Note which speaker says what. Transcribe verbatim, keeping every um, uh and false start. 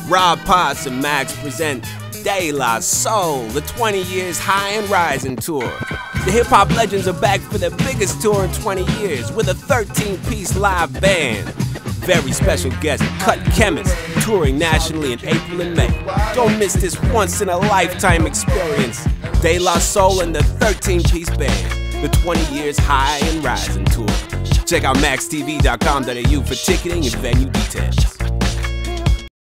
Speaker 1: Rob Potts and Max present De La Soul, the twenty years high and rising tour. The hip-hop legends are back for their biggest tour in twenty years with a thirteen piece live band. Very special guest, Cut Chemist, touring nationally in April and May. Don't miss this once-in-a-lifetime experience. De La Soul and the thirteen piece band, the twenty years high and rising tour. Check out max t v dot com dot a u for ticketing and venue details.